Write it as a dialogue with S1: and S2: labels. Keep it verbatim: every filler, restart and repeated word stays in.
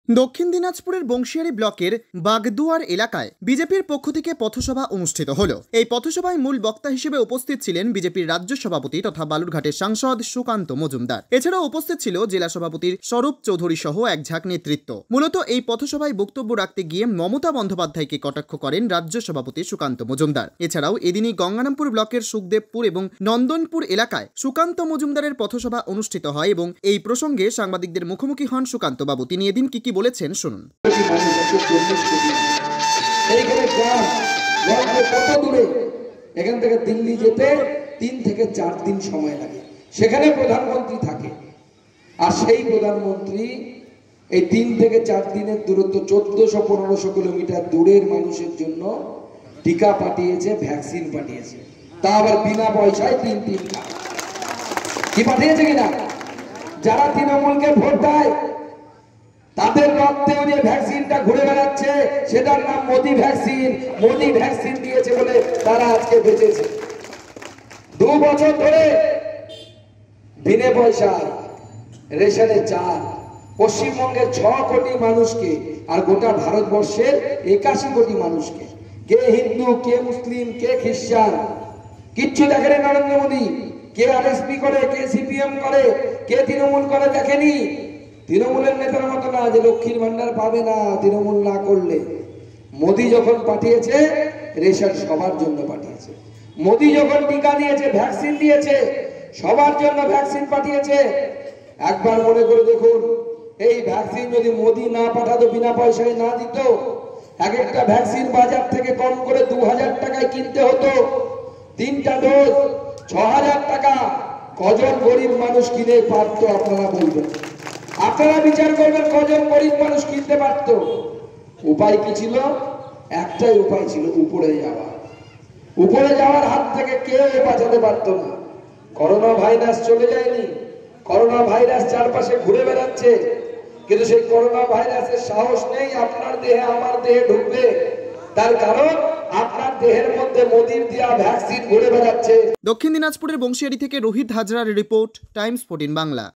S1: দক্ষিণ দিনাজপুরের বংশিয়ারি ব্লকের বাগদুয়ার এলাকায় বিজেপির পক্ষ থেকে পথসভা অনুষ্ঠিত হলো। এই পথসভায় মূল বক্তা হিসেবে উপস্থিত ছিলেন বিজেপির রাজ্য সভাপতি তথা বালুরঘাটের সাংসদ সুকান্ত মজুমদার। এছাড়াও উপস্থিত ছিল জেলা সভাপতির স্বরূপ চৌধুরী সহ এক ঝাঁক নেতৃত্ব। মূলত এই পথসভায় বক্তব্য রাখতে গিয়ে মমতা বন্দ্যোপাধ্যায়কে কটাক্ষ করেন রাজ্য সভাপতি সুকান্ত মজুমদার। এছাড়াও এদিনই গঙ্গারামপুর ব্লকের সুখদেবপুর এবং নন্দনপুর এলাকায় সুকান্ত মজুমদারের পথসভা অনুষ্ঠিত হয় এবং এই প্রসঙ্গে সাংবাদিকদের মুখোমুখি হন সুকান্ত বাবু। তিনি এদিন কি কি বলেছেন শুনুন।
S2: এখান থেকে দিল্লি যেতে তিন থেকে চার দিন সময় লাগে, সেখানে প্রধানমন্ত্রী থাকে। আর সেই প্রধানমন্ত্রী এই তিন থেকে চার দিনের দূরত্ব চোদ্দশো পনেরোশো কিলোমিটার দূরের মানুষের জন্য টিকা পাঠিয়েছে, ভ্যাকসিন পাঠিয়েছে, তা আবার বিনা পয়সায় তিন তিনটা কি পাঠিয়েছে কিনা। যারা তৃণমূলকে ভোট দেয় তাদের রক্তেও যে ভ্যাকসিনটা ঘুরে বেড়াচ্ছে সেটার নাম মোদি ভ্যাকসিন। মোদি ভ্যাকসিন দিয়েছে বলে তারা আজকে বেঁচেছে। দু বছর ধরে বিনা পয়সায় রেশনের চাল পশ্চিমবঙ্গের ছ কোটি মানুষকে আর গোটা ভারতবর্ষের একাশি কোটি মানুষকে, কে হিন্দু, কে মুসলিম, কে খ্রিস্টান, কিচ্ছু দেখেনি নরেন্দ্র মোদী। কে আরএসপি করে, কে সিপিএম করে, কে তৃণমূল করে দেখেনি। তৃণমূলের নেতার মতো না যে লক্ষ্মীর ভান্ডার পাবে না তৃণমূল না করলে। মোদী যখন পাঠিয়েছে রেশন সবার জন্য পাঠিয়েছে। মোদী যখন টিকা দিয়েছে, ভ্যাকসিন দিয়েছে, সবার জন্য ভ্যাকসিন পাঠিয়েছে। একবার মনে করে দেখুন, এই ভ্যাকসিন যদি মোদী না পাঠাতো, বিনা পয়সায় না দিত, এক একটা ভ্যাকসিন বাজার থেকে কম করে দু হাজার টাকায় কিনতে হতো। তিনটা ডোজ ছ হাজার টাকা। কজন গরিব মানুষ কিনে পারতো আপনারা বলবেন? আপনারা বিচার করবেন কজন গরিব মানুষ কিনতে পারত। উপায় কি ছিল? একটাই উপায় ছিল, উপরে যাওয়া। উপরে যাওয়ার হাত থেকে কেউ বাঁচাতে পারত না। করোনা ভাইরাস চলে যায়নি, করোনা ভাইরাস চারপাশে ঘুরে বেড়াচ্ছে, কিন্তু সেই করোনা ভাইরাসের সাহস নেই আপনার দেহে আমার দেহে ঢুকবে। তার কারণ আপনার দেহের মধ্যে মোদির দেয়া ভ্যাকসিন ঘুরে বেড়াচ্ছে।
S1: দক্ষিণ দিনাজপুরের বংশিয়ারি থেকে রোহিত হাজরার রিপোর্ট, টাইমস ফোরটিন বাংলা।